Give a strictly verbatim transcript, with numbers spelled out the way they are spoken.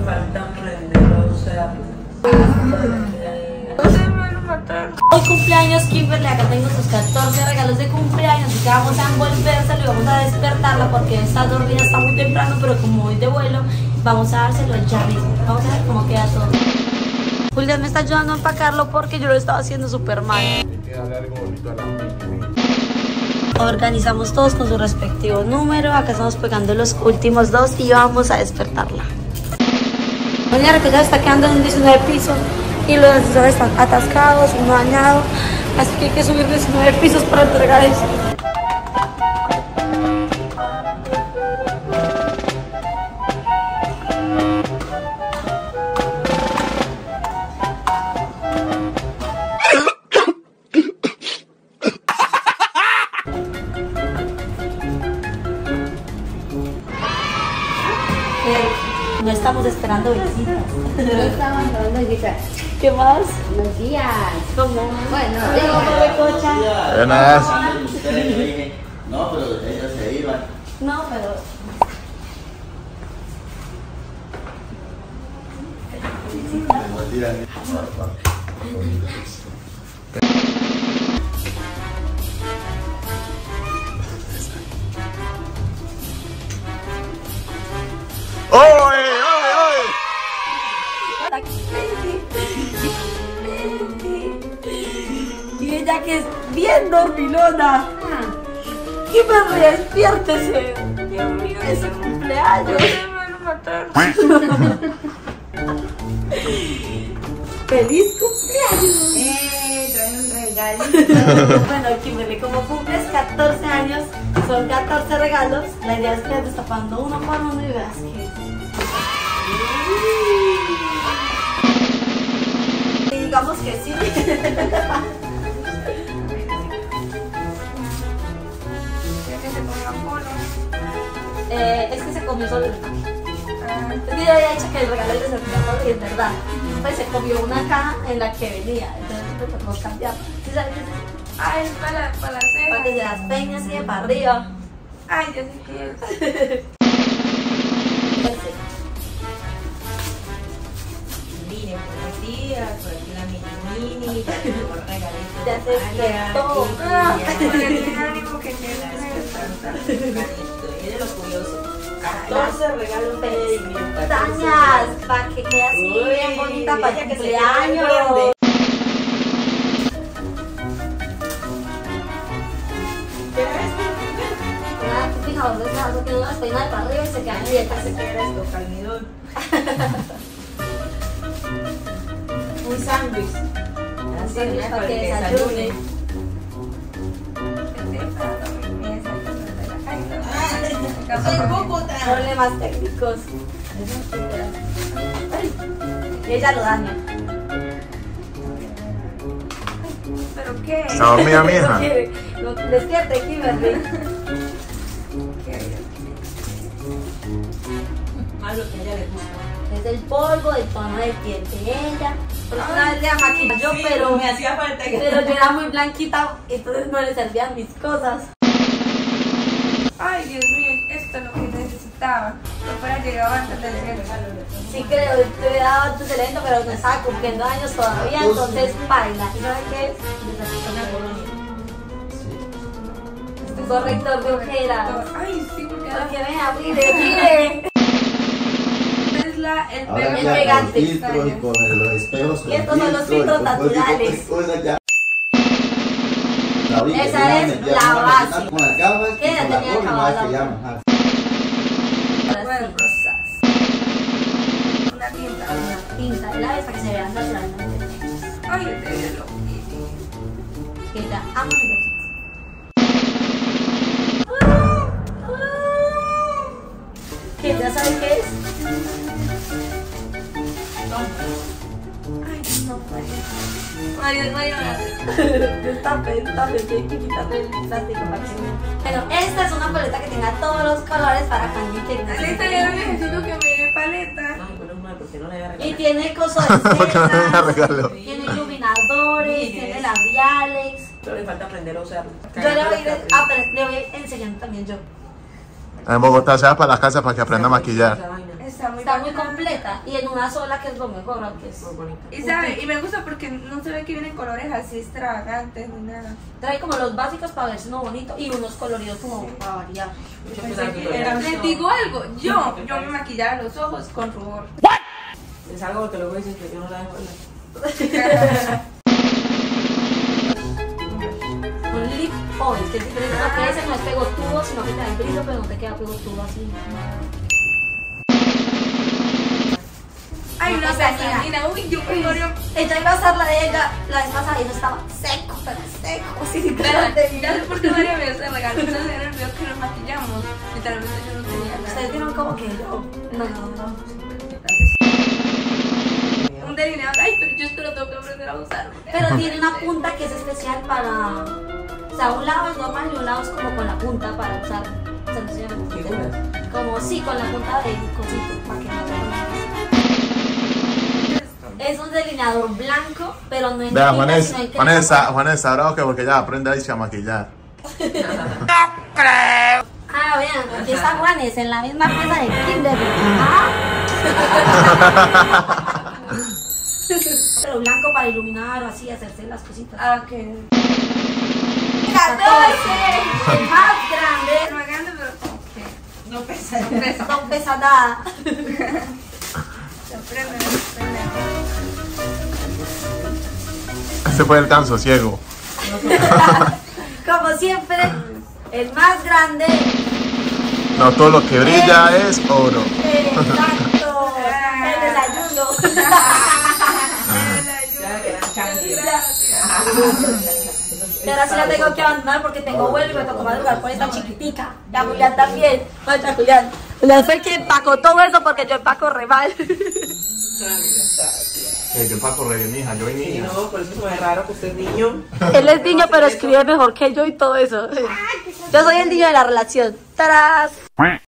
falta aprender a usar. Hoy cumpleaños Kimberly, acá tengo sus catorce regalos de cumpleaños, así que vamos a envolvérselo y vamos a despertarla porque está dormida, está muy temprano, pero como hoy de vuelo, vamos a dárselo ya mismo. Vamos a ver cómo queda todo. Julián me está ayudando a empacarlo porque yo lo estaba haciendo súper mal. Organizamos todos con su respectivo número, acá estamos pegando los últimos dos y vamos a despertarla. Mañana que ya está quedando en un diecinueve piso y los ascensores están atascados, uno dañado, así que hay que subir diecinueve pisos para entregar eso. No estamos esperando visitas. No estamos esperando visitas. ¿Qué más? Buenos días. ¿Cómo? Bueno, ¿Cómo recocha? Buenas. No, pero ellos se iban. No, pero... ¡Oye, oye, oye! Y ella que es bien dormilona. Y me despiértese. Dios mío, es su cumpleaños. Me van a matar. ¡Feliz cumpleaños! Eh, trae un regalito. Bueno, Kimberly, como cumples catorce años, son catorce regalos. La idea es que vayas destapando uno por uno y veas que... Y digamos que sí. Eh, es que se comió solo el empaque. Yo ya había dicho que el regalo es de certificado y es verdad. Pues se comió una caja en la que venía, entonces pues podemos cambiar. ¿Sí sabes? Ay, es para, para las cejas. Para que se las peñas y de para arriba. Ay, yo sé que es. Ese. Miren, buenos días, por aquí la mini mini, ya tengo regalitos. Ya se despertó. Ah, porque es el único que tiene Miren lo curioso. catorce regalos de Pestañas, para que quede así Uy, bien bonita para mira el que se quede bien cumpleaños. grande. Nada, tu fijador de cejas, que uno las peina de para arriba y se quedan quietas. ¿Qué era esto? Calmidón. Un sándwich. Así Sándwich ¿no? para que desayune. desayune. Problemas técnicos. Ay, y ella lo daña. ¿Pero qué? ¿Está dormida mi Eso hija? quiere. Lo- Despierte, Kimberly. Más lo que a ella le gusta. Es el polvo, el tono de piel de ella. Porque una vez le maquillé yo, Sí, pero, me hacía falta que... pero yo era muy blanquita, entonces no le servían mis cosas. Ay, Dios mío, esto es lo que necesitaba. No fuera llegado antes del regalo. Sí creo, te hubiera dado antes del evento, pero no estaba cumpliendo años todavía, entonces baila. ¿Y sabes qué es? Necesito una colonia. Corrector de ojeras. Ay, sí, porque Porque vea, mire, mire. es la, el Ahora El ya pegante. con filtro y con los espejos. Y estos son los filtros naturales. Esa es la base. Con las gafas ¿Qué y ya con la tenía gorra, acabada más que la- llaman, ajá. bueno, Ahora rosas. Una tinta. sí, una tinta de labios para que se vean naturalmente. Ay, yo te vi lo Que ella ama mis besitos. Que ya saben qué es. Ay, no puede. Mario, Mario, Destape, destape, que hay que quitarle el plástico para que vean. Bueno, esta es una paleta que tenga todos los colores para Candy Techno. Alita, yo no necesito que me dé paleta. Ay, bueno, mal, porque no le voy a regalar. Y tiene cosas Porque no me de regaló. tiene iluminadores, tiene labiales. Pero le falta aprender a usarlo. Yo le voy, a ir, apre- le voy enseñando también yo. En Bogotá se va para la casa para que aprenda a maquillar. Esa vaina. Está muy Está muy bacana. completa y en una sola que es lo mejor, aunque es Muy bonita. Y sabe, y me gusta porque no se ve que vienen colores así extravagantes ni nada. trae como los básicos para verse uno bonito y unos coloridos como para variar. Yo Pensé pensaba que que era- era- Les digo algo, yo, yo me maquillaba los ojos con rubor. Es algo que luego dicen que yo no la dejo hablar. Un lip oil, que es diferente a lo que ese no es pegotudo, sino que te da el brillo, pero no te queda pegotudo así. Ay, No una te fascina. vaselina, uy, yo prefiero. Ella iba a hacer la de ella, la vez pasada y no estaba seco, pero seco, sí, Pero literalmente. ya sé por qué María me hace regalo. Entonces en el video que nos maquillamos, literalmente yo no tenía nada. Ustedes vieron como que yo. No, no, no. Un delineador, ay, pero yo esto lo tengo que aprender a usar. Pero tiene una punta que es especial para. O sea, un lado es normal y un lado es como con la punta para usar. O sea, no sé cómo ¿Qué explicar. Como sí, con la punta del cosito, para que no te Es un delineador blanco, pero no en Vea, tinta, Vanessa, sino en crema. Vanessa, Vanessa, ahora que porque ya aprende a irse a maquillar. Ah, vean, aquí está Juanes en la misma pieza de Kinder. Ah. Pero blanco para iluminar o así, hacerse las cositas. Ah, ok. catorce, el más grande, No es grande, pero como que No pesa. pesa. no pesa nada. Se aprende, se aprende. Ese fue el canso ciego. Como siempre, el más grande. No, todo lo que brilla es oro. Exacto. El desayuno. Ya que eran candies. Y ahora sí la tengo que abandonar porque tengo vuelo y me tocó madrugar por esta chiquitica. Ya Julián también. Vaya Julián. Julián fue el que empacó todo eso porque yo empaco re mal. Que yo para correr, mi hija, yo y mi Sí, hija. no, por eso es muy raro que usted es niño. Él es niño pero escribe mejor que yo y todo eso. Yo soy el niño de la relación. ¡Tarás!